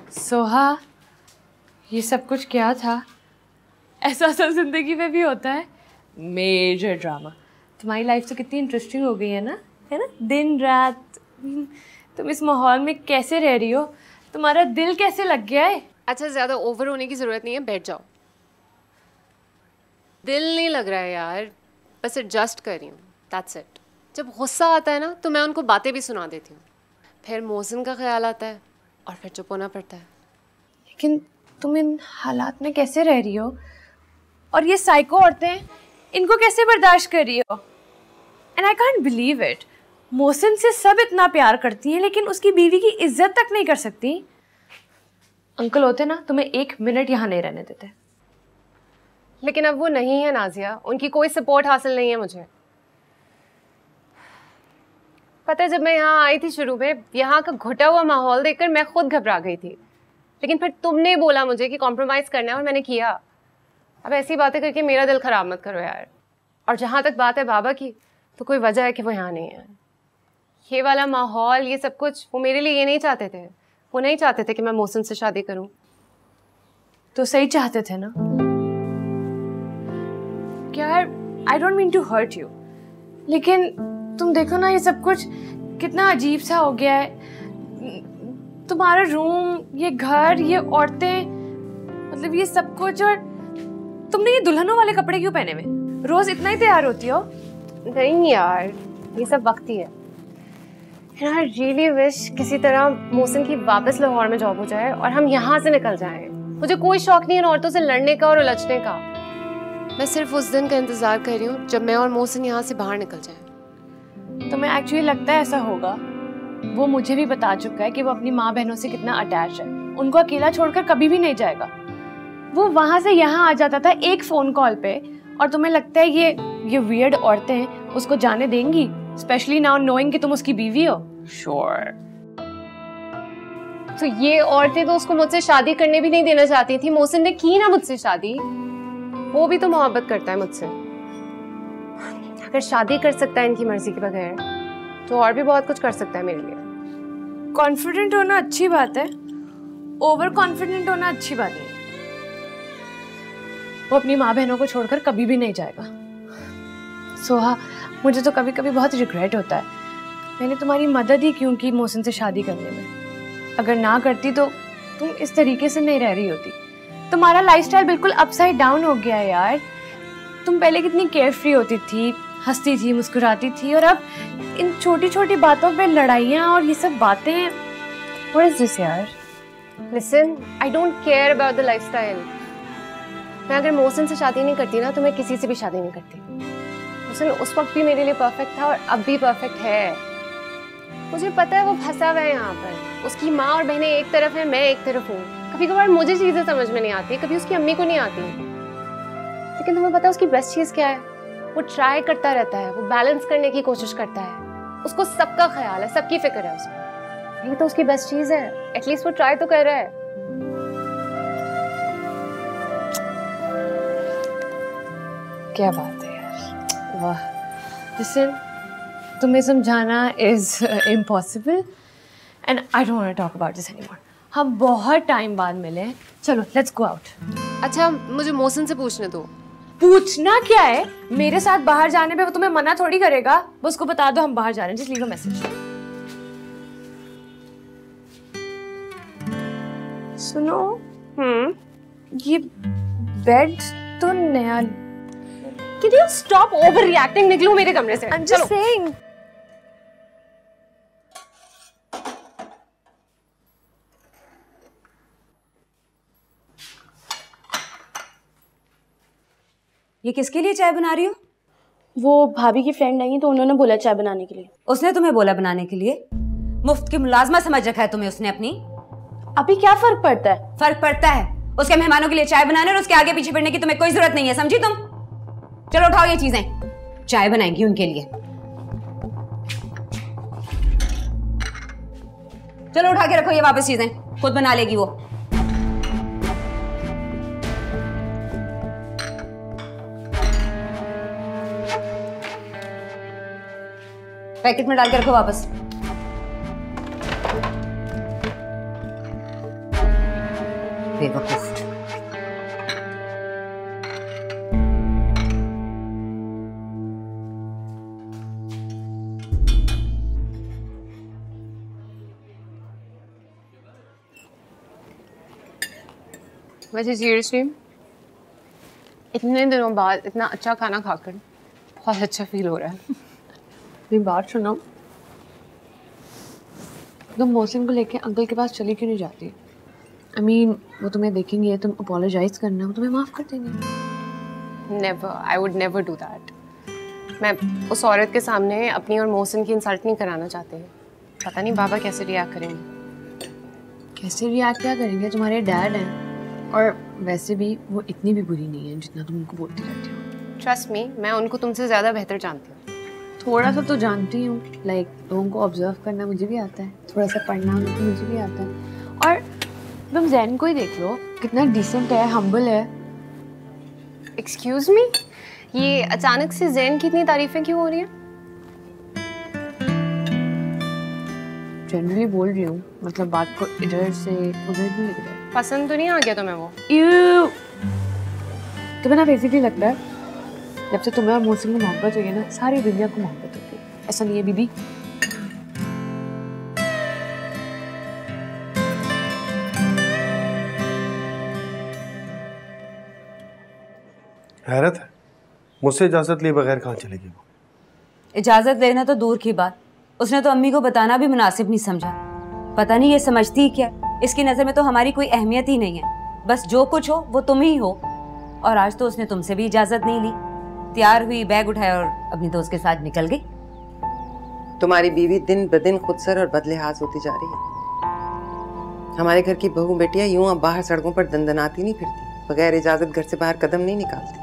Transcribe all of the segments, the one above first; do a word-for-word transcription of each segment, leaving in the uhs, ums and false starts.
सोहा, ये सब कुछ क्या था? ऐसा असल जिंदगी में भी होता है? Major drama. तुम्हारी लाइफ तो कितनी इंटरेस्टिंग हो गई है ना, है ना? दिन रात तुम इस माहौल में कैसे रह रही हो? तुम्हारा दिल कैसे लग गया है? अच्छा, ज़्यादा ओवर होने की ज़रूरत नहीं है, बैठ जाओ। दिल नहीं लग रहा है यार, बस एडजस्ट कर रही हूँ, दैट्स इट। जब गुस्सा आता है ना तो मैं उनको बातें भी सुना देती हूँ, फिर मोहसिन का ख्याल आता है और फिर चुप होना पड़ता है। लेकिन तुम इन हालात में कैसे रह रही हो? और ये साइको औरतें, इनको कैसे बर्दाश्त कर रही हो? And I can't believe it. Mohsin से सब इतना प्यार करती हैं लेकिन उसकी बीवी की इज्जत तक नहीं कर सकती। अंकल होते ना तुम्हें एक मिनट यहाँ नहीं रहने देते। लेकिन अब वो नहीं है नाजिया, उनकी कोई सपोर्ट हासिल नहीं है मुझे। पता है, जब मैं यहाँ आई थी शुरू में, यहाँ का घुटा हुआ माहौल देखकर मैं खुद घबरा गई थी, लेकिन फिर तुमने बोला मुझे कि कॉम्प्रोमाइज़ करना है और मैंने किया। अब ऐसी बातें करके मेरा दिल ख़राब मत करो यार। और जहाँ तक बात है बाबा की, तो कोई वजह है कि वो यहाँ नहीं है। ये वाला माहौल, ये सब कुछ, वो मेरे लिए ये नहीं चाहते थे। वो नहीं चाहते थे कि मैं मोहसिन से शादी करूँ। तो सही चाहते थे ना? यार, I don't mean to hurt you, लेकिन तुम देखो ना, ये सब कुछ कितना अजीब सा हो गया है। तुम्हारा रूम, ये घर, ये औरतें, मतलब ये सब कुछ। और तुमने ये दुल्हनों वाले कपड़े क्यों पहने हुए? रोज इतना ही तैयार होती हो? नहीं यार, ये सब वक्त ही है। I really wish किसी तरह मोहसिन की वापस लाहौर में जॉब हो जाए और हम यहाँ से निकल जाएं। मुझे कोई शौक नहीं इन औरतों से लड़ने का और उलझने का। मैं सिर्फ उस दिन का इंतजार कर रही हूँ जब मैं और मोहसिन यहाँ से बाहर निकल जाएं। तुम्हें एक्चुअली लगता है ऐसा होगा? वो मुझे भी बता चुका है कि वो अपनी माँ बहनों से कितना अटैच है। उनको अकेला छोड़कर कभी भी नहीं जाएगा। वो वहां से यहाँ आ जाता था एक फोन कॉल पे, और तुम्हें लगता है ये ये वियर्ड औरतें उसको जाने देंगी? स्पेशली नाउ नोइंग कि तुम उसकी बीवी हो। Sure sure. तो ये औरतें तो उसको मुझसे शादी करने भी नहीं देना चाहती थी। मोहसिन ने की ना मुझसे शादी। वो भी तो मोहब्बत करता है मुझसे। अगर शादी कर सकता है इनकी मर्जी के बगैर, तो और भी बहुत कुछ कर सकता है मेरे लिए। कॉन्फिडेंट होना अच्छी बात है, ओवर कॉन्फिडेंट होना अच्छी बात नहीं। वो अपनी माँ बहनों को छोड़कर कभी भी नहीं जाएगा। सोहा, मुझे तो कभी कभी बहुत रिग्रेट होता है, मैंने तुम्हारी मदद ही क्यों की मोहसिन से शादी करने में। अगर ना करती तो तुम इस तरीके से नहीं रह रही होती। तुम्हारा लाइफस्टाइल बिल्कुल अपसाइड डाउन हो गया है यार। तुम पहले कितनी केयरफ्री होती थी, हंसती थी, मुस्कुराती थी, और अब इन छोटी छोटी बातों पे लड़ाइयाँ और ये सब बातें। What is this यार? Listen, I don't care about the lifestyle. मैं अगर मोहसिन से शादी नहीं करती ना, तो मैं किसी से भी शादी नहीं करती। मोहसिन उस वक्त भी मेरे लिए परफेक्ट था और अब भी परफेक्ट है। मुझे पता है वो फंसा हुआ है यहाँ पर। उसकी माँ और बहनें एक तरफ है, मैं एक तरफ हूँ। कभी कभार मुझे चीजें समझ में नहीं आती, कभी उसकी अम्मी को नहीं आती। लेकिन तुम्हें पता है उसकी बेस्ट चीज क्या है? वो ट्राई करता रहता है, वो बैलेंस करने की कोशिश करता है। उसको सबका ख्याल है, सबकी फिक्र है उसको। ये तो उसकी बेस्ट चीज है। एटलीस्ट वो ट्राई तो कर रहा है। क्या बात है यार, वाह। लिसन, तुम्हें समझाना is impossible and I don't want to talk about this anymore. हम बहुत टाइम बाद मिले, चलो लेट्स गो आउट। अच्छा, मुझे मोहसिन से पूछने दो। पूछना क्या है? मेरे साथ बाहर जाने पे वो तुम्हें मना थोड़ी करेगा। बस उसको बता दो हम बाहर जा रहे हैं, जस्ट लीव अ मैसेज। सुनो, हम्म ये बेड तो नया। Can you stop overreacting? निकलो मेरे कमरे से। I'm just saying. ये किसके लिए चाय बना रही हो? वो भाभी की फ्रेंड आई है तो उन्होंने बोला चाय बनाने के लिए। उसने तुम्हें बोला बनाने के लिए? मुफ्त की मुलाजमा समझ रखा है तुम्हें उसने अपनी? अभी क्या फर्क पड़ता है? फर्क पड़ता है। उसके मेहमानों के लिए चाय बनाने और उसके आगे पीछे फिरने की तुम्हें कोई जरूरत नहीं है, समझी तुम? चलो उठाओ ये चीजें, चाय बनाएंगी उनके लिए। चलो उठा के रखो ये वापस चीजें, खुद बना लेगी वो। पैकेट में डाल के रखो वापस। बेवकूफ। वैसे सीरियसली इतने दिनों बाद इतना अच्छा खाना खाकर बहुत अच्छा फील हो रहा है। मेरी बात सुनो, तुम मोहसिन को लेके अंकल के पास चली क्यों नहीं जाती? आई मीन वो तुम्हें देखेंगे, तुम अपोलोजाइज करना, वो तुम्हें माफ कर देंगे। Never, I would never do that. मैं उस औरत के सामने अपनी और मोहसिन की इंसल्ट नहीं कराना चाहती। पता नहीं बाबा कैसे रिएक्ट करेंगे। कैसे रिएक्ट क्या करेंगे? तुम्हारे डैड हैं, और वैसे भी वो इतनी भी बुरी नहीं है जितना तुम उनको बोलती रहती हो। ट्रस्ट मी, मैं उनको तुमसे ज़्यादा बेहतर जानती हूँ। थोड़ा सा तो जानती हूँ, लाइक लोगों को ऑब्जर्व करना मुझे भी आता है, थोड़ा सा पढ़ना मुझे भी आता है। और तुम जैन को ही देख लो, कितना डिसेंट है, हम्बल है। एक्सक्यूज मी, ये अचानक से जैन की इतनी तारीफें क्यों हो रही हैं? जनरली बोल रही हूँ, मतलब बात को इधर से उधर नहीं लग रहा है। पसंद तो नहीं आ गया तुम्हें वो? यू तुम्हें ना बेसिकली लगता है जब से तुम्हें और मोहसिन को मोहब्बत हुई है ना, सारी दुनिया को मोहब्बत होती है। ऐसा नहीं है बीबी? हैरत है, मुझसे इजाजत लिए बगैर कहाँ चलेगी वो? इजाजत लेना तो दूर की बात, उसने तो अम्मी को बताना भी मुनासिब नहीं समझा। पता नहीं ये समझती ही क्या, इसकी नज़र में तो हमारी कोई अहमियत ही नहीं है। बस जो कुछ हो वो तुम ही हो। और आज तो उसने तुमसे भी इजाजत नहीं ली, तैयार हुई, बैग उठाया और अपनी दोस्त के साथ निकल गई। तुम्हारी बीवी दिन ब दिन खुदसर और बदलिहाज होती जा रही है। हमारे घर की बहू बेटियां यूं अब बाहर सड़कों पर दंदनाती नहीं फिरती, बगैर इजाजत घर से बाहर कदम नहीं निकालती।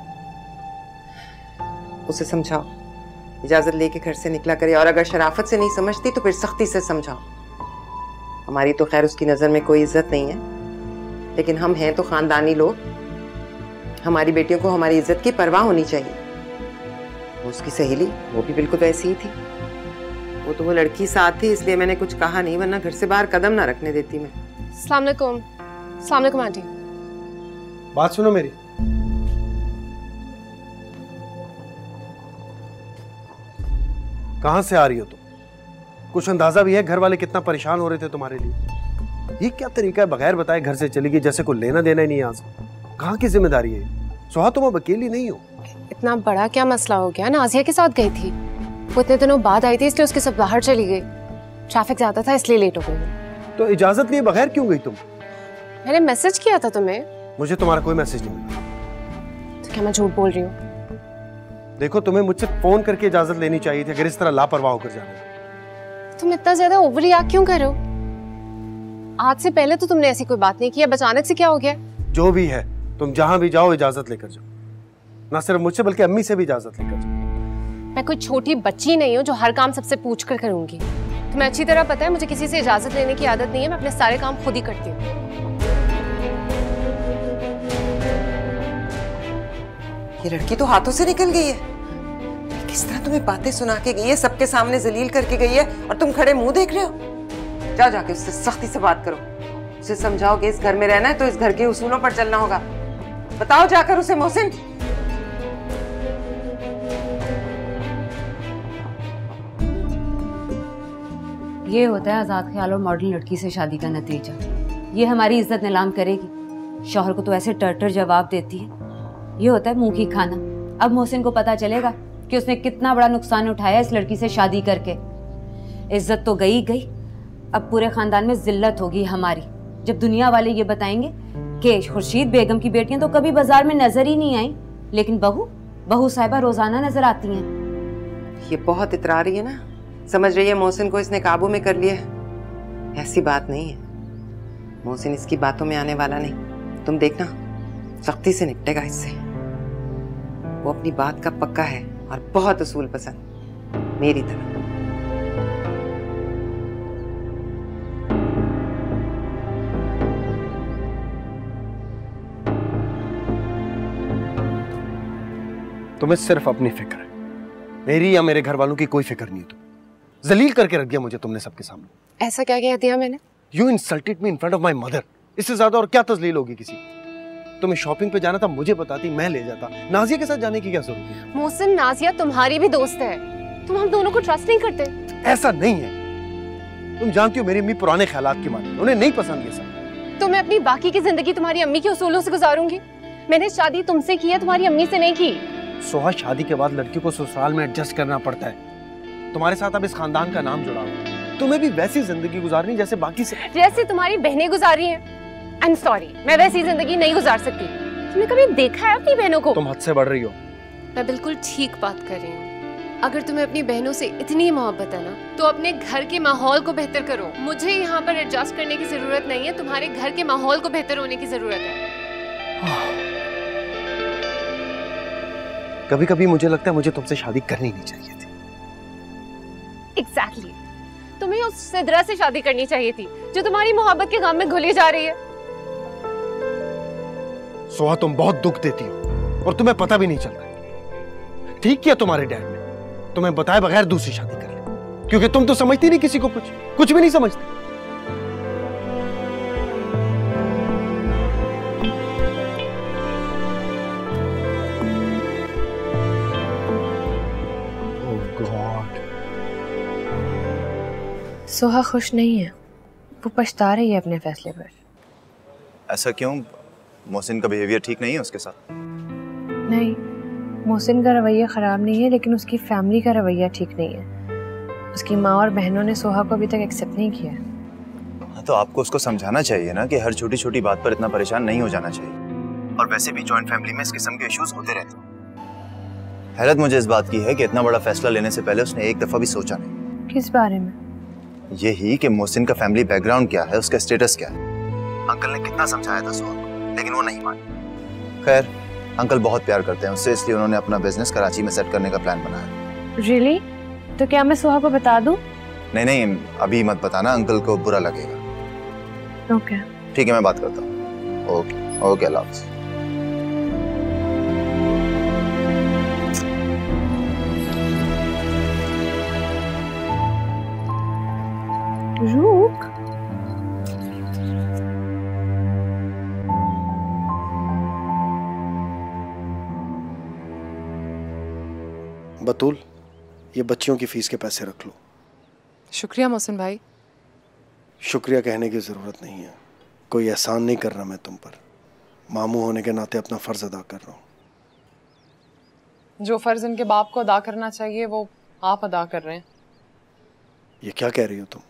उसे समझाओ, इजाजत लेके घर से निकला करे, और अगर शराफत से नहीं समझती तो फिर सख्ती से समझाओ। हमारी तो खैर उसकी नज़र में कोई इज्जत नहीं है, लेकिन हम हैं तो खानदानी लोग। हमारी बेटियों को हमारी इज्जत की परवाह होनी चाहिए। उसकी सहेली वो भी बिल्कुल वैसी ही थी। वो तो वो लड़की साथ थी इसलिए मैंने कुछ कहा नहीं, वरना घर से बाहर कदम ना रखने देती मैं। अस्सलाम वालेकुम। अस्सलाम वालेकुम आंटी। बात सुनो मेरी, कहां से आ रही हो तुम? कुछ अंदाजा भी है घर वाले कितना परेशान हो रहे थे तुम्हारे लिए? ये क्या तरीका है, बगैर बताए घर से चली गई, जैसे कोई लेना देना ही नहीं आज। कहाँ की जिम्मेदारी है? सुहा तुम अब अकेली नहीं हो। इतना बड़ा क्या मसला हो गया? नाजिया के साथ गई थी, वो इतने दिनों बाद आई थी इसलिए उसके साथ बाहर चली गई। ट्रैफिक ज्यादा था इसलिए लेट हो गई। तो इजाजत लिए बगैर क्यों गई तुम? मैंने मैसेज किया था तुम्हें। मुझे तुम्हारा कोई मैसेज नहीं मिला। तो क्या मैं झूठ बोल रही हूँ? देखो, तुम्हें मुझसे फोन करके इजाजत लेनी चाहिए थी, अगर इस तरह लापरवाह होकर जाना। तुम इतना ज्यादा ओवर रिएक्ट क्यों कर रहे हो? आज से पहले तो तुमने ऐसी कोई बात नहीं की, अब अचानक से क्या हो गया? जो भी है, तुम जहां भी जाओ इजाजत लेकर जाओ, ना सिर्फ मुझसे बल्कि अम्मी से भी इजाजत लेकर जाओ। मैं कोई छोटी बच्ची नहीं हूँ जो हर काम सबसे पूछ कर करूंगी। तुम्हें अच्छी तरह पता है मुझे किसी से इजाजत लेने की आदत नहीं है, मैं अपने सारे काम खुद ही करती हूँ। ये लड़की तो हाथों से निकल गई है। किस तरह तुम्हें बातें सुना के गई है, सबके सामने जलील करके गई है, और तुम खड़े मुंह देख रहे हो? जाओ जाके उससे सख्ती से बात करो, उसे समझाओ कि इस घर में रहना है तो इस घर के उसूलों पर चलना होगा। बताओ जाकर उसे मोहसिन। ये होता है आजाद ख्याल और मॉडर्न लड़की से शादी का नतीजा। ये हमारी इज्जत नीलाम करेगी, शौहर को तो ऐसे टर्टर जवाब देती है। ये होता है मुंह की खाना। अब मोहसिन को पता चलेगा कि उसने कितना बड़ा नुकसान उठाया इस लड़की से शादी करके। इज्जत तो गई गई, अब पूरे खानदान में जिल्लत होगी हमारी, जब दुनिया वाले ये बताएंगे कि खुर्शीद बेगम की बेटियां तो कभी बाजार में नजर ही नहीं आई, लेकिन बहू बहू साहिबा रोजाना नजर आती हैं। ये बहुत इतरा रही है ना, समझ रही है मोहसिन को इसने काबू में कर लिया। ऐसी बात नहीं है, मोहसिन इसकी बातों में आने वाला नहीं। तुम देखना, सख्ती से निपटेगा इससे। वो अपनी बात का पक्का है और बहुत उसूल पसंद, मेरी तरह। तुम्हें सिर्फ अपनी फिक्र है, मेरी या मेरे घर वालों की कोई फिक्र नहीं है। तुम जलील करके रख दिया मुझे तुमने सबके सामने। ऐसा क्या कह दिया मैंने? You insulted me in front of my mother. इससे ज्यादा और क्या तजलील होगी किसी को? तुम्हें शॉपिंग पे जाना था मुझे बताती, मैं ले जाता। नाजिया के साथ जाने की क्या जरूरत है? मोहसिन, नाजिया तुम्हारी भी दोस्त है, तुम हम दोनों को ट्रस्ट नहीं करते? ऐसा नहीं है, तुम जानती हो मेरी अम्मी पुराने ख्यालात की मालिक, उन्हें नहीं पसंद ये सब। तो मैं अपनी बाकी की जिंदगी तुम्हारी अम्मी के उसूलों से गुजारूंगी? मैंने शादी तुमसे की है, तुम्हारी अम्मी से नहीं की। सोहा, शादी के बाद लड़की को ससुराल में एडजस्ट करना पड़ता है। तुम्हारे साथ अब इस खानदान का नाम जुड़ा हुआ, तुम्हें भी वैसी जिंदगी गुजारनी जैसे बाकी से, जैसे तुम्हारी बहनें गुजार रही हैं। आई एम सॉरी, मैं वैसी जिंदगी नहीं गुजार सकती। तुमने कभी देखा है अपनी बहनों को? तुम हद से बढ़ रही हो। मैं बिल्कुल ठीक बात कर रही हूँ। अगर तुम्हें अपनी बहनों से इतनी मोहब्बत है ना, तो अपने घर के माहौल को बेहतर करो। मुझे यहाँ पर एडजस्ट करने की जरूरत नहीं है, तुम्हारे घर के माहौल को बेहतर होने की जरूरत है। कभी कभी मुझे लगता है मुझे तुमसे शादी करनी नहीं चाहिए थी। Exactly exactly. तुम्हें उस सिदरा से शादी करनी चाहिए थी जो तुम्हारी मोहब्बत के गम में घुली जा रही है। सोहा, तुम बहुत दुख देती हो और तुम्हें पता भी नहीं चलता। ठीक किया तुम्हारे डैड ने तुम्हें बताए बगैर दूसरी शादी कर ली, क्योंकि तुम तो समझती नहीं किसी को, कुछ कुछ भी नहीं समझती। सोहा खुश नहीं है, वो पछता रही है अपने फैसले पर। ऐसा क्यों? मोहसिन का बिहेवियर ठीक नहीं है उसके साथ? नहीं, मोहसिन का रवैया ख़राब नहीं है, लेकिन उसकी फैमिली का रवैया ठीक नहीं है। उसकी माँ और बहनों ने सोहा को अभी तक एक्सेप्ट नहीं किया। हाँ, तो आपको उसको समझाना चाहिए ना कि हर छोटी छोटी बात पर इतना परेशान नहीं हो जाना चाहिए। और वैसे भी जॉइंट फैमिली में इस किस्म के इश्यूज होते रहते हैं। हैरत मुझे इस बात की है कि इतना बड़ा फैसला लेने से पहले उसने एक दफा भी सोचा नहीं। किस बारे में? यही कि मोहसिन का फैमिली बैकग्राउंड क्या है, उसका स्टेटस क्या है। अंकल ने कितना समझाया था सोहा को, लेकिन वो नहीं मानी। खैर, अंकल बहुत प्यार करते हैं उससे, इसलिए उन्होंने अपना बिजनेस कराची में सेट करने का प्लान बनाया। रियली? तो क्या मैं सोहा को बता दूं? नहीं नहीं, अभी मत बताना, अंकल को बुरा लगेगा। ओके ठीक है, मैं बात करता हूँ। ओके ओके, अल्लाह हाफ़िज़। रुक, बतूल, ये बच्चियों की फीस के पैसे रख लो। शुक्रिया मोहसिन भाई। शुक्रिया कहने की जरूरत नहीं है, कोई एहसान नहीं कर रहा मैं तुम पर। मामू होने के नाते अपना फर्ज अदा कर रहा हूँ। जो फर्ज इनके बाप को अदा करना चाहिए वो आप अदा कर रहे हैं। ये क्या कह रही हो तुम?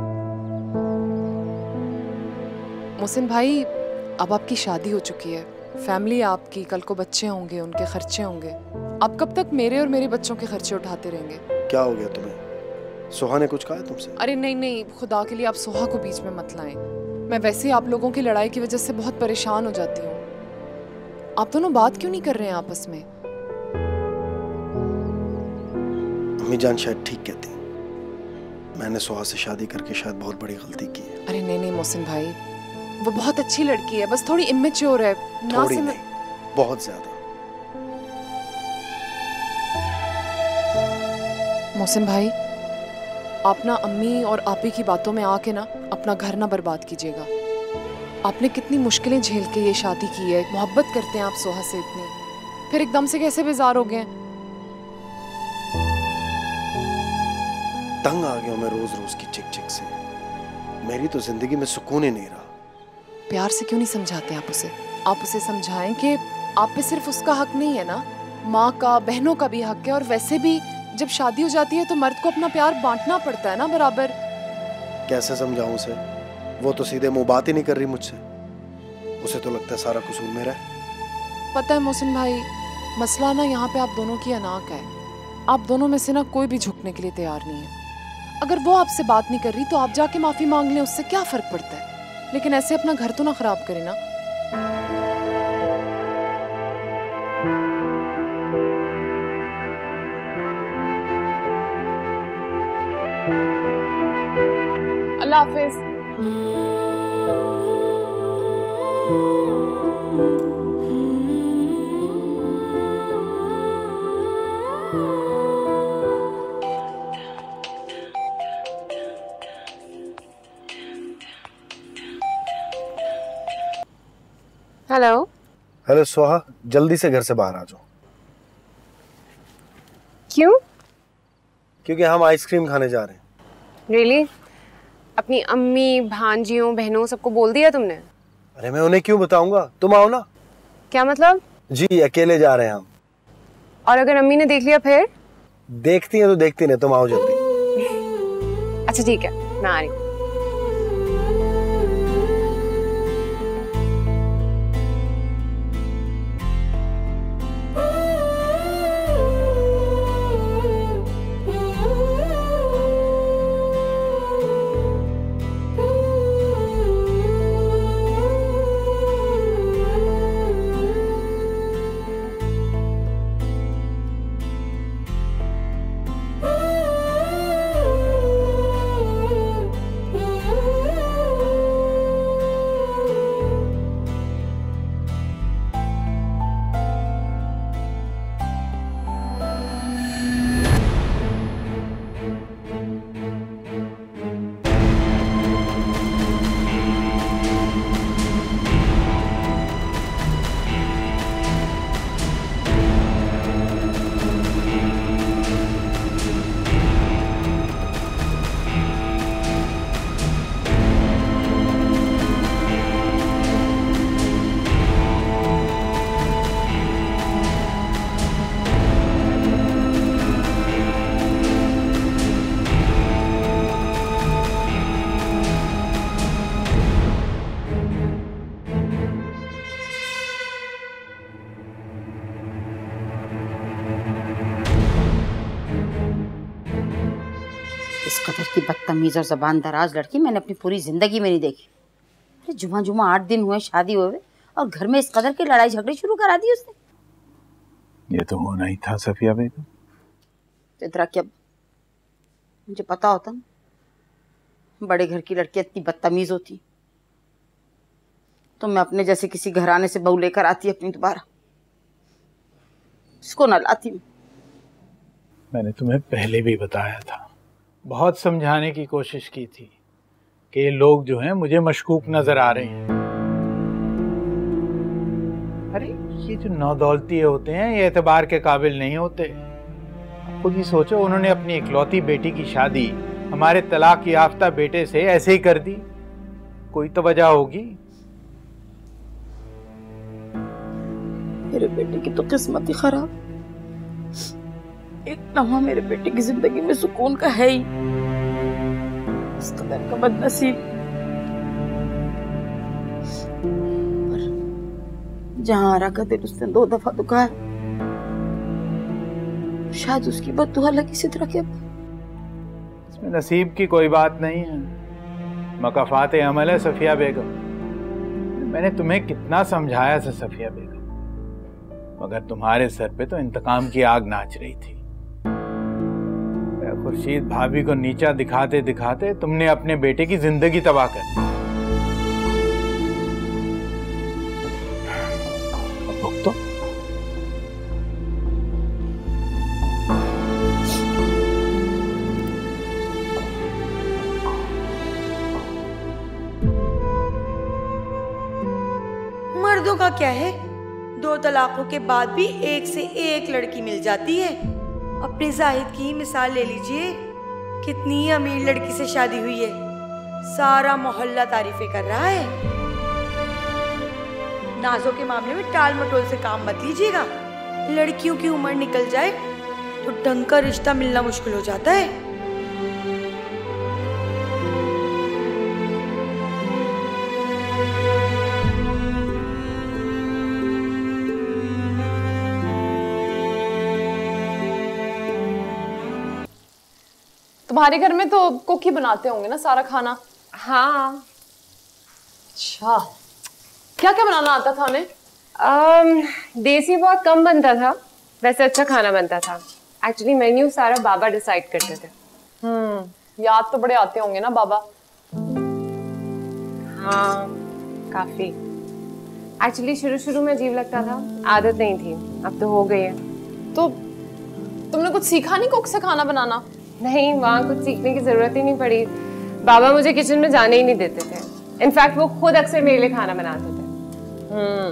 मोहसिन भाई, अब आपकी शादी हो चुकी है, फैमिली आपकी, कल को बच्चे होंगे, उनके खर्चे होंगे। आप कब तक मेरे और मेरे बच्चों के खर्चे उठाते रहेंगे? क्या हो गया तुम्हें? सोहा ने कुछ कहा तुमसे? अरे नहीं नहीं, खुदा के लिए आप सोहा को बीच में मत लाएं। मैं वैसे ही आप लोगों की लड़ाई की वजह से बहुत परेशान हो जाती हूँ। आप दोनों बात क्यों नहीं कर रहे हैं आपस में? अम्मी जान शायद ठीक कहती, मैंने सोहा से शादी करके शायद बहुत बड़ी गलती की है। अरे नहीं नहीं मोहसिन भाई, वो बहुत अच्छी लड़की है, बस थोड़ी इमेच्योर है ना। थोड़ी नहीं, बहुत ज्यादा। मोहसिन भाई, आप ना अम्मी और आपी की बातों में आके ना अपना घर ना बर्बाद कीजिएगा। आपने कितनी मुश्किलें झेल के ये शादी की है, मोहब्बत करते हैं आप सोहा से इतनी, फिर एकदम से कैसे बेजार हो गए? तंग आ गया मैं रोज रोज की चिक चिक से, मेरी तो जिंदगी में सुकून ही नहीं रहा। प्यार से क्यों नहीं समझाते आप उसे? आप उसे समझाएं कि आप पे सिर्फ उसका हक नहीं है ना, माँ का, बहनों का भी हक है। और वैसे भी जब शादी हो जाती है तो मर्द को अपना प्यार बांटना पड़ता है ना बराबर। कैसे समझाऊं उसे? वो तो सीधे मुंह बात ही नहीं कर रही मुझसे। उसे तो लगता है सारा कसूर मेरा है। पता है मोहसिन भाई, मसला ना यहाँ पे आप दोनों की अनाक है। आप दोनों में से ना कोई भी झुकने के लिए तैयार नहीं है। अगर वो आपसे बात नहीं कर रही तो आप जाके माफी मांग लें, उससे क्या फर्क पड़ता है? लेकिन ऐसे अपना घर तो ना खराब करें ना। अल्लाह हाफिज। हेलो। हेलो सोहा, जल्दी से घर से बाहर आ जाओ। क्यों? क्योंकि हम आइसक्रीम खाने जा रहे हैं। रियली? अपनी अम्मी, भांजियों, बहनों सबको बोल दिया तुमने? अरे मैं उन्हें क्यों बताऊंगा, तुम आओ ना। क्या मतलब? जी अकेले जा रहे हैं हम। और अगर अम्मी ने देख लिया फिर? देखती है तो देखती नहीं, तुम आओ जल्दी। अच्छा ठीक है, मैं आ रही हूँ। इस कदर की बदतमीज और जबान दराज लड़की मैंने अपनी पूरी जिंदगी में नहीं देखी। अरे जुमा जुमा आठ दिन हुए शादी हुए और घर में इस कदर की लड़ाई झगड़े शुरू करा दी उसने। ये तो होना ही था सफिया बेगम। इतना क्या मुझे पता होता ना बड़े घर की लड़की इतनी बदतमीज होती तो मैं अपने जैसे किसी घराने से बहू लेकर आती अपनी दोबारा, इसको न लाती। मैंने तुम्हें पहले भी बताया था, बहुत समझाने की कोशिश की थी कि ये लोग जो हैं मुझे मशकूक नजर आ रहे हैं। अरे ये जो नौदौलती होते हैं ये एतबार के काबिल नहीं होते। खुद ही सोचो, उन्होंने अपनी इकलौती बेटी की शादी हमारे तलाक याफ्ता बेटे से ऐसे ही कर दी, कोई तो वजह होगी। मेरे बेटे की तो किस्मत ही खराब, एक लम्हा मेरे बेटे की जिंदगी में सुकून का है ही। इस कदर का बदनसीब। पर जहां आरा का दिल उसने दो दफा दुखाया, शायद उसकी बद्दुआ लगी सिद्रा के ऊपर। इसमें नसीब की कोई बात नहीं है, मकाफात अमल है सफिया बेगम। मैंने तुम्हें कितना समझाया था सफिया बेगम, मगर तुम्हारे सर पे तो इंतकाम की आग नाच रही थी। खुर्शीद भाभी को नीचा दिखाते दिखाते तुमने अपने बेटे की जिंदगी तबाह कर दी। अब तो मर्दों का क्या है, दो तलाकों के बाद भी एक से एक लड़की मिल जाती है। अपने जाहिद की मिसाल ले लीजिए, कितनी अमीर लड़की से शादी हुई है, सारा मोहल्ला तारीफें कर रहा है। नाजों के मामले में टाल मटोल से काम मत लीजिएगा, लड़कियों की उम्र निकल जाए तो ढंग का रिश्ता मिलना मुश्किल हो जाता है। तुम्हारे घर में तो कुक ही बनाते होंगे ना सारा खाना? हाँ। अच्छा, क्या क्या बनाना आता था उन्हें? um, देसी बहुत कम बनता था, वैसे अच्छा खाना बनता था। एक्चुअली मेन्यू सारा बाबा डिसाइड करते थे। हम्म, याद तो बड़े आते होंगे ना बाबा? हाँ काफी। एक्चुअली शुरू शुरू में अजीब लगता था, आदत नहीं थी, अब तो हो गई है। तो तुमने कुछ सीखा नहीं कुक से खाना बनाना? नहीं, वहाँ कुछ सीखने की जरूरत ही नहीं पड़ी। बाबा मुझे किचन में जाने ही नहीं देते थे। इनफैक्ट वो खुद अक्सर मेरे लिए खाना बनाते थे। हम्म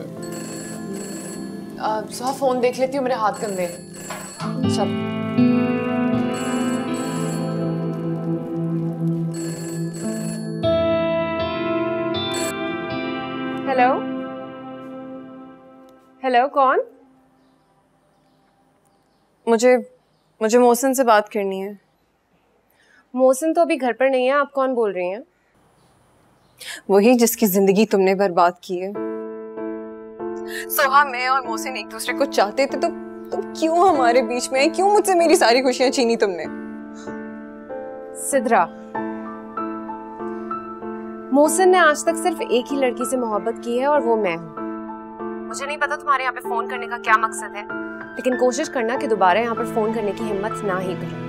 सुहा फोन देख लेती हूँ, मेरे हाथ गंदे हैं। चल हेलो हेलो, कौन? मुझे मुझे मोहसिन से बात करनी है। मोहसिन तो अभी घर पर नहीं है, आप कौन बोल रही हैं? वही जिसकी जिंदगी तुमने बर्बाद की है। सोहा, मैं और मोहसिन एक दूसरे को चाहते थे, तो तुम क्यों हमारे बीच में है? क्यों मुझसे मेरी सारी खुशियां छीनी तुमने? सिद्रा, मोहसिन ने आज तक सिर्फ एक ही लड़की से मोहब्बत की है और वो मैं हूँ। मुझे नहीं पता तुम्हारे यहाँ पे फोन करने का क्या मकसद है, लेकिन कोशिश करना कि दोबारा यहाँ पर फोन करने की हिम्मत ना ही करो।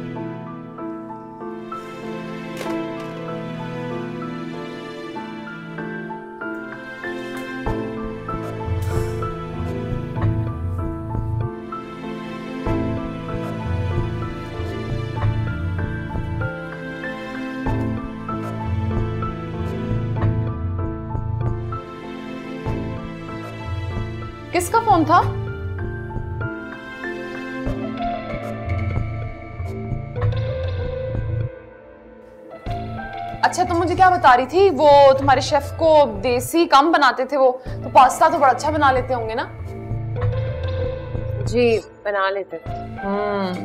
किसका फोन था? अच्छा, तुम मुझे क्या बता रही थी? वो तुम्हारे शेफ को देसी कम बनाते थे, वो तो पास्ता तो बड़ा अच्छा बना लेते होंगे ना? जी, बना लेते थे। हम्म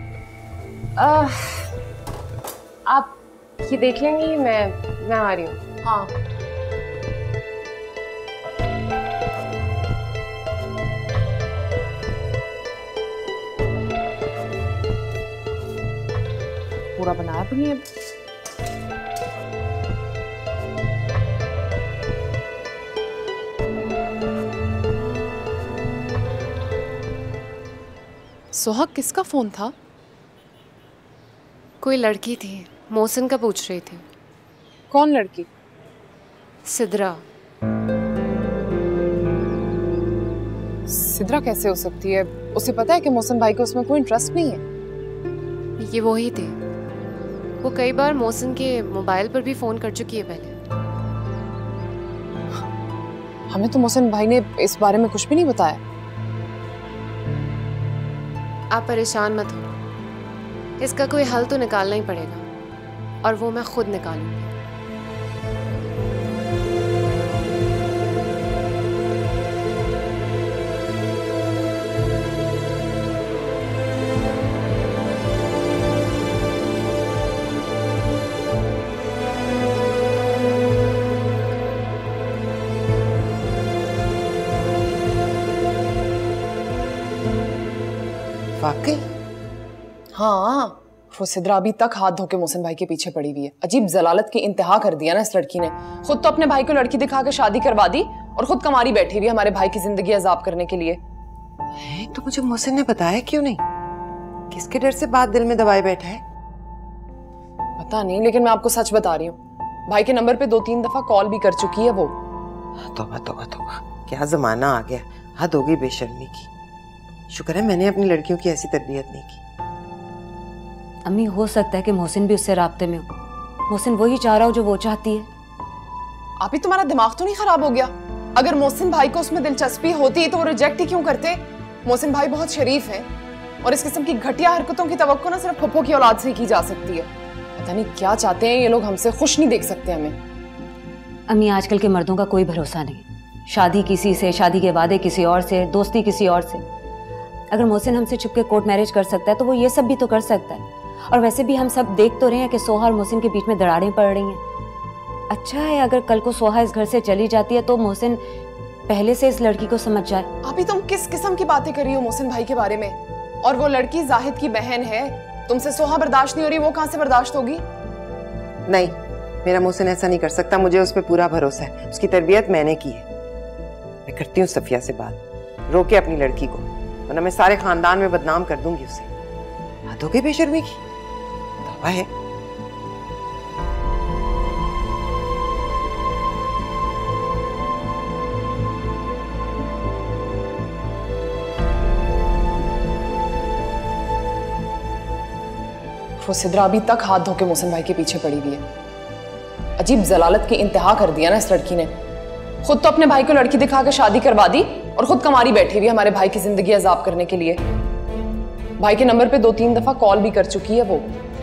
आप ये देख लेंगी, मैं मैं आ रही हूँ। हाँ, पूरा बनाया भी नहीं है। सोहा, किसका फोन था? कोई लड़की थी, मोहसिन का पूछ रही थी। कौन लड़की? सिद्रा। सिद्रा कैसे हो सकती है? उसे पता है कि मोहसिन भाई को उसमें कोई इंटरेस्ट नहीं है। ये वही थी, वो कई बार मोहसिन के मोबाइल पर भी फोन कर चुकी है पहले। हमें तो मोहसिन भाई ने इस बारे में कुछ भी नहीं बताया। आप परेशान मत हो, इसका कोई हल तो निकालना ही पड़ेगा, और वो मैं खुद निकालूंगी। वाकई? हाँ, वो सिद्रा अभी तक हाथ धो के मोहसिन भाई के पीछे पड़ी हुई है। अजीब जलालत की इंतहा कर दिया ना इस लड़की ने। खुद तो अपने भाई को लड़की दिखा के शादी करवा दी, और खुद कमारी बैठी हुई हमारे भाई की जिंदगी अजाब करने के लिए। है, तो मुझे मोहसिन ने बताया क्यों नहीं? किसके डर से बात दिल में दबाए बैठा है? पता नहीं, लेकिन मैं आपको सच बता रही हूँ, भाई के नंबर पे दो तीन दफा कॉल भी कर चुकी है वो। तौबा तौबा तौबा, क्या जमाना आ गया, हद हो गई बेशर्मी की। शुक्र है मैंने अपनी लड़कियों की ऐसी तरबियत नहीं की। अम्मी, हो सकता है कि मोहसिन भी उससे राब्ते में हो। मोहसिन वही चाह रहा हो जो वो चाहती है। आप ही, तुम्हारा दिमाग तो नहीं खराब हो गया? अगर मोहसिन भाई को उसमें दिलचस्पी होती तो वो रिजेक्ट ही क्यों करते? मोहसिन भाई बहुत शरीफ हैं, और इस किस्म की घटिया हरकतों की तवक्को ना सिर्फ फुप्पो की औलाद से ही की जा सकती है। पता नहीं क्या चाहते हैं ये लोग, हमसे खुश नहीं देख सकते हमें। अम्मी, आजकल के मर्दों का कोई भरोसा नहीं। शादी किसी से, शादी के वादे किसी और से, दोस्ती किसी और से। अगर मोहसिन हमसे छुपके कोर्ट मैरिज कर सकता है तो वो ये सब भी तो कर सकता है। और वैसे भी हम सब देख तो रहे हैं कि सोहा और मोहसिन के बीच में दरारें पड़ रही हैं। अच्छा है, अगर कल को सोहा इस घर से चली जाती है तो मोहसिन पहले से इस लड़की को समझ जाए। अभी तुम किस किस्म की बातें कर रही हो मोहसिन भाई के बारे में? और वो लड़की जाहिद की बहन है, तुमसे सोहा बर्दाश्त नहीं हो रही, वो कहाँ से बर्दाश्त होगी? नहीं, मेरा मोहसिन ऐसा नहीं कर सकता। मुझे उस पर पूरा भरोसा है, उसकी तरबियत मैंने की है। मैं करती हूँ सफिया से बात, रोके अपनी लड़की को, वरना मैं सारे खानदान में बदनाम कर दूंगी उसे। हद हो गई बेशर्मी की, तौबा है। वो सिद्रा अभी तक हाथ धो के मोहसिन भाई के पीछे पड़ी हुई है। अजीब जलालत की इंतहा कर दिया ना इस लड़की ने। खुद तो अपने भाई को लड़की दिखा के शादी करवा दी और खुद कमारी बैठी हुई हमारे भाई की जिंदगी अजाब करने के लिए। भाई के नंबर पे दो तीन दफा कॉल भी कर चुकी है वो।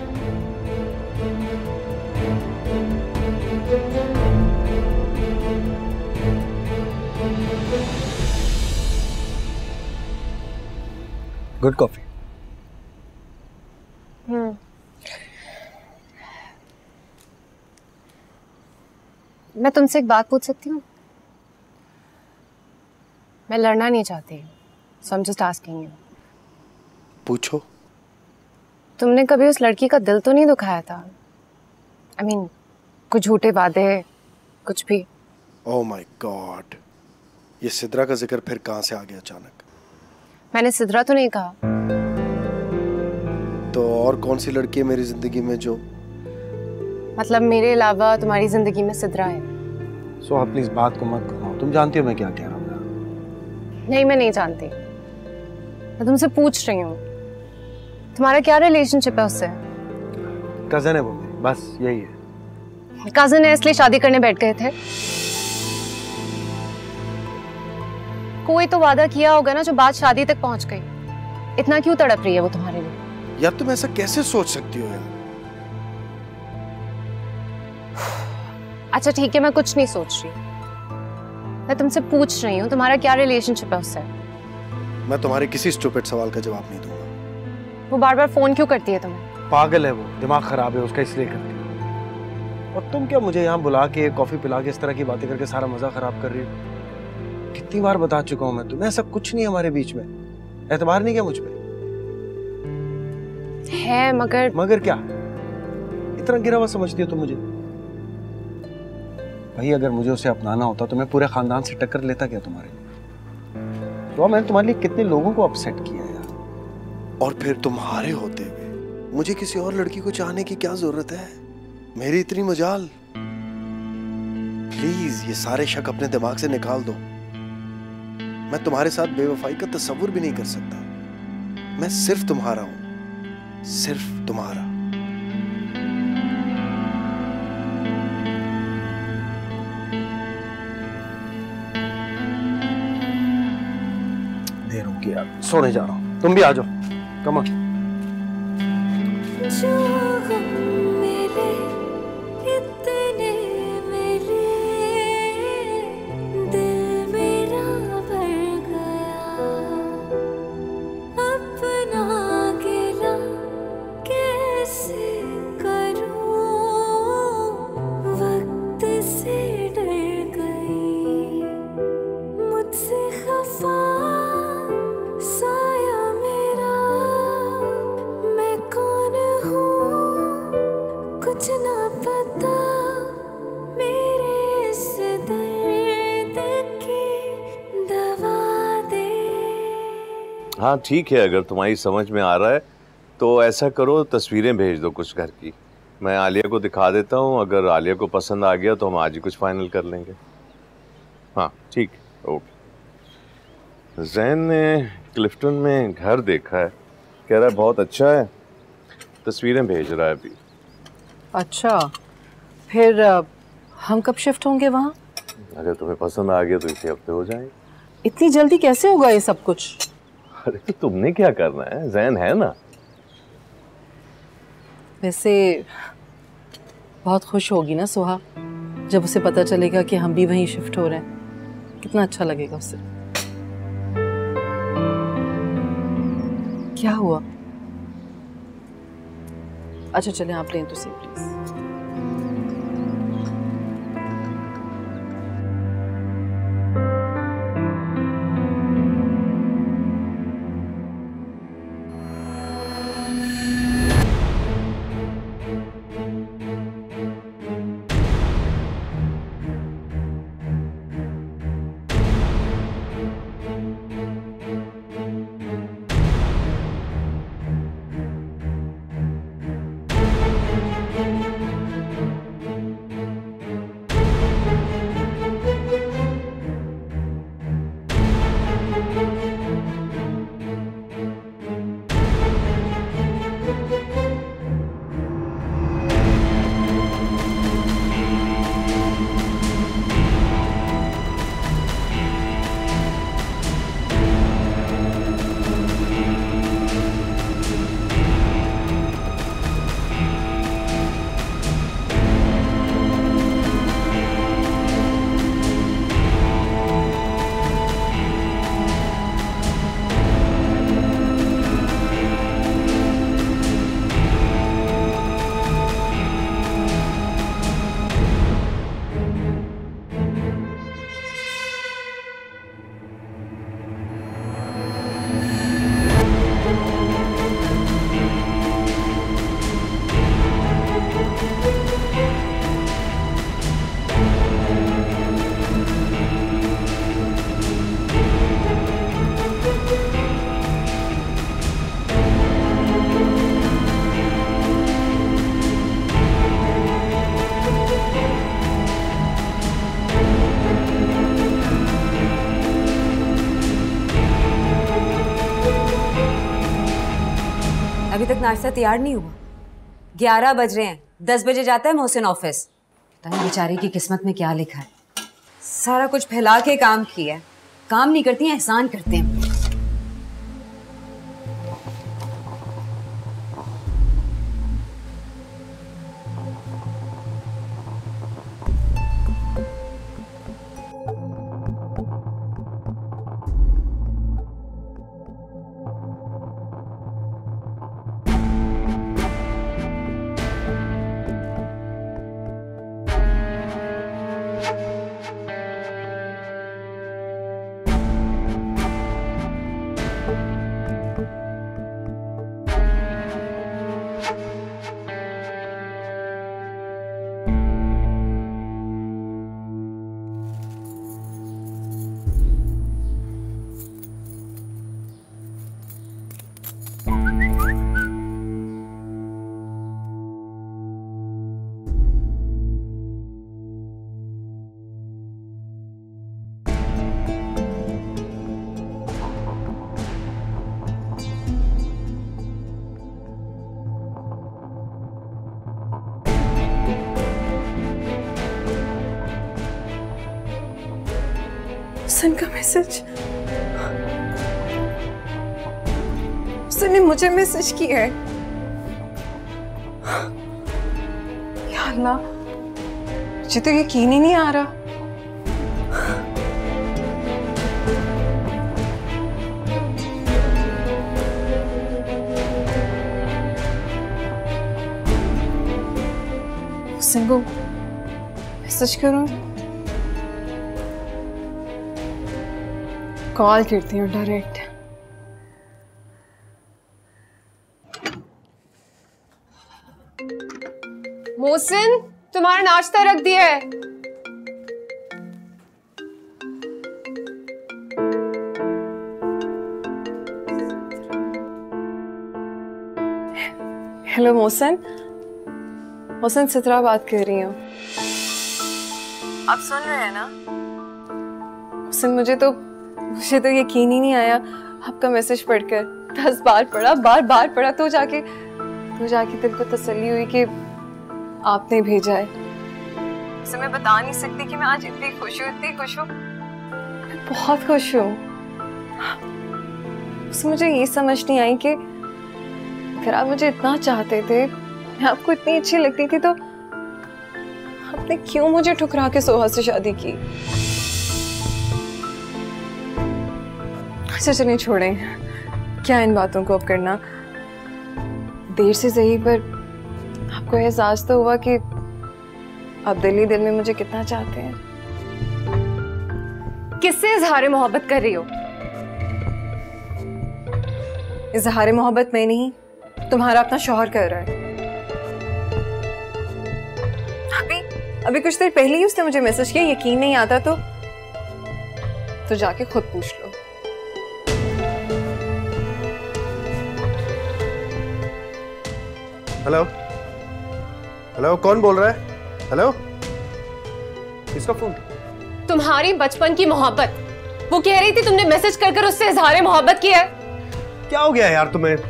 Good coffee. हम्म मैं तुमसे एक बात पूछ सकती हूँ? मैं लड़ना नहीं चाहती, so I'm just asking you. पूछो। तुमने कभी उस लड़की का दिल तो नहीं दुखाया था? I mean, कुछ झूठे वादे, कुछ भी? Oh my God, ये सिद्रा का जिक्र फिर कहाँ से आ गया अचानक? मैंने सिद्रा तो नहीं कहा। तो और कौन सी लड़की है मेरी जिंदगी में जो? मतलब मेरे अलावा तुम्हारी जिंदगी में सिद्रा है? सोहा प्लीज बात को मत घुमाओ, तुम जानती हो मैं क्या कह रहा हूँ। नहीं, मैं नहीं जानती, मैं तुमसे पूछ रही हूँ तुम्हारा क्या रिलेशनशिप है उससे? कजन है वो मेरी, बस यही है। कजन है इसलिए शादी करने बैठ गए थे? कोई तो वादा किया होगा ना जो बात शादी तक पहुंच गई। इतना क्यों तड़प रही है वो तुम्हारे लिए? यार तुम ऐसा कैसे सोच सकती हो यार? अच्छा ठीक है, मैं कुछ नहीं सोच रही, मैं तुमसे पूछ रही हूँ तुम्हारा क्या रिलेशनशिप है उससे? मैं तुम्हारे किसी स्टूपिड सवाल का जवाब नहीं दूंगा। वो बार बार फोन क्यों करती है तुम्हें? पागल है वो, दिमाग खराब है उसका इसलिए करती है। और तुम क्या मुझे यहाँ बुला के कॉफी पिला के इस तरह की बातें करके सारा मजा खराब कर रही हो? कितनी बार बता चुका हूँ मैं तुम्हें, ऐसा कुछ नहीं है हमारे बीच में। एतबार नहीं क्या मुझ पे? है मगर मगर क्या? इतना गिरा हुआ समझती हो तुम मुझे? भाई अगर मुझे उसे अपनाना होता तो मैं पूरे खानदान से टक्कर लेता क्या तुम्हारे लिए? तो मैंने तुम्हारे लिए कितने लोगों को अपसेट किया यार। और फिर तुम्हारे होते हुए मुझे किसी और लड़की को चाहने की क्या जरूरत है? मेरी इतनी मजाल। प्लीज ये सारे शक अपने दिमाग से निकाल दो। मैं तुम्हारे साथ बेवफाई का तस्वुर भी नहीं कर सकता। मैं सिर्फ तुम्हारा हूं, सिर्फ तुम्हारा। देर हो गई यार, सोने जा रहा हूं, तुम भी आ जाओ। Come on. हाँ ठीक है, अगर तुम्हारी समझ में आ रहा है तो ऐसा करो, तस्वीरें भेज दो कुछ घर की, मैं आलिया को दिखा देता हूँ। अगर आलिया को पसंद आ गया तो हम आज ही कुछ फाइनल कर लेंगे। हाँ ठीक है, ओके। जैन ने क्लिफ्टन में घर देखा है, कह रहा है बहुत अच्छा है, तस्वीरें भेज रहा है अभी। अच्छा, फिर हम कब शिफ्ट होंगे वहाँ? अगर तुम्हें पसंद आ गया तो इसी हफ्ते हो जाएंगे। इतनी जल्दी कैसे होगा ये सब कुछ? अरे तो तुमने क्या करना है, जैन है ना। वैसे बहुत खुश होगी ना सोहा जब उसे पता चलेगा कि हम भी वहीं शिफ्ट हो रहे हैं। कितना अच्छा लगेगा उसे। क्या हुआ? अच्छा चले आप लें तो सही प्लीज। Thank you. अभी तक नाश्ता तैयार नहीं हुआ। ग्यारह बज रहे हैं, दस बजे जाता है मोहसिन ऑफिस। पता नहीं बेचारे की किस्मत में क्या लिखा है। सारा कुछ फैला के काम किया है। काम नहीं करती हैं, एहसान करते हैं। सन का मैसेज, उसने मुझे मैसेज किया है। या अल्लाह, मुझे तो यकीन ही नहीं आ रहा। हुसैन को मैसेज करूं, कॉल करती हूँ डायरेक्ट। मोहसिन, तुम्हारा नाश्ता रख दिया है। हेलो मोहसिन, मोहसिन सित्रा बात कर रही हूँ। आप सुन रहे हैं ना? मोहसिन, मुझे तो मुझे तो यकीन ही नहीं आया आपका मैसेज पढ़कर। दस बार पढ़ा, बार बार पढ़ा, तो जाके तो जाके दिल को तसल्ली हुई कि आपने भेजा है। उसे मैं बता नहीं सकती कि मैं आज इतनी खुश हूँ, इतनी खुश हूँ, मैं बहुत खुश हूँ। उसे मुझे ये समझ नहीं आई कि अगर आप मुझे इतना चाहते थे, मैं आपको इतनी अच्छी लगती थी, तो आपने क्यों मुझे ठुकरा के सोहा से शादी की? अच्छा चलिए छोड़ें, क्या इन बातों को अब करना। देर से सही पर आपको एहसास तो हुआ कि आप दिल ही दिल में मुझे कितना चाहते हैं। किससे इजहार मोहब्बत कर रही हो? इजहार मोहब्बत मैं नहीं, तुम्हारा अपना शौहर कर रहा है। अभी अभी कुछ देर पहले ही उसने मुझे मैसेज किया। यकीन नहीं आता तो तो जाके खुद पूछ लो। हेलो हेलो, कौन बोल रहा है? हेलो, किसका फोन? तुम्हारी बचपन की मोहब्बत, वो कह रही थी तुमने मैसेज कर कर उससे इजहार मोहब्बत किया है। क्या हो गया यार तुम्हें?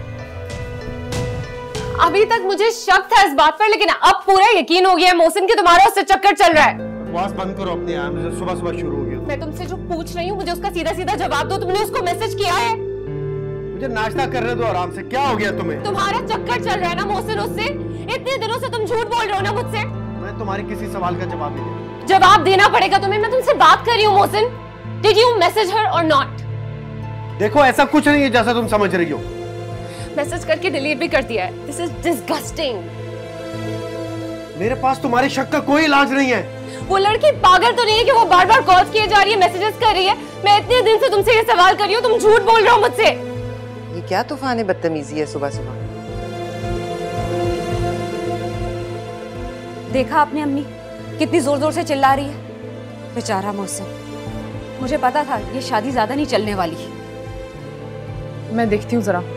अभी तक मुझे शक था इस बात पर, लेकिन अब पूरा यकीन हो गया है मोहसिन कि तुम्हारा उससे चक्कर चल रहा है। बकवास बंद करो अपनी, यार मुझे सुबह सुबह शुरू हो गया। मैं तुमसे जो पूछ रही हूँ मुझे उसका सीधा सीधा जवाब दो। तुमने उसको मैसेज किया है? मुझे नाश्ता करने दो आराम से। क्या हो गया तुम्हें? तुम्हारा चक्कर चल रहा है ना मोहसिन उससे? इतने दिनों से तुम झूठ बोल रहे हो ना मुझसे। मैं तुम्हारे किसी सवाल का जवाब नहीं दे। जवाब देना पड़ेगा तुम्हें। मैं तुमसे बात कर रही हूँ Mohsin. Did you message her or not? देखो ऐसा कुछ नहीं है जैसा तुम समझ रही हो। मैसेज करके डिलीट भी कर दिया है। This is disgusting. मेरे पास तुम्हारे शक का कोई इलाज नहीं है। वो लड़की पागल तो नहीं है कि वो बार बार कॉल किए जा रही है, मैसेजेस कर रही है? मैं इतने दिन से तुमसे ये सवाल कर रही हूँ, तुम झूठ बोल रहे हो मुझसे। ये क्या तूफान बदतमीजी है सुबह सुबह? देखा आपने अम्मी कितनी जोर जोर से चिल्ला रही है। बेचारा मोहसिन, मुझे पता था ये शादी ज्यादा नहीं चलने वाली। मैं देखती हूँ जरा।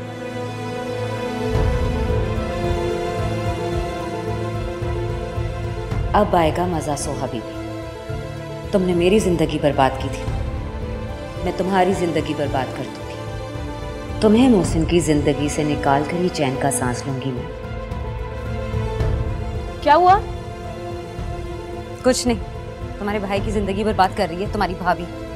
अब आएगा मजा सोहा बीबी। तुमने मेरी जिंदगी बर्बाद की थी, मैं तुम्हारी जिंदगी बर्बाद कर दूंगी। तुम्हें मोहसिन की जिंदगी से निकाल कर ही चैन का सांस लूंगी मैं। क्या हुआ? कुछ नहीं, तुम्हारे भाई की जिंदगी बर्बाद कर रही है तुम्हारी भाभी।